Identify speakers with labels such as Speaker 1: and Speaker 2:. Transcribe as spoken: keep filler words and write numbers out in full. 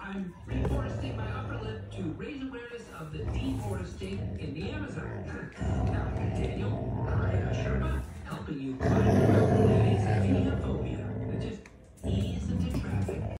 Speaker 1: I'm reforesting my upper lip to raise awareness of the deforestation in the Amazon. Now,